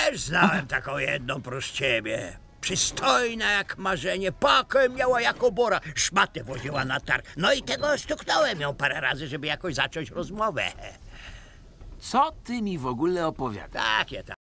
Też znałem taką jedną proś ciebie. Przystojna jak marzenie, pakę miała jako bora, szmatę woziła na targ. No i tego stuknąłem ją parę razy, żeby jakoś zacząć rozmowę. Co ty mi w ogóle opowiadasz? Takie tam.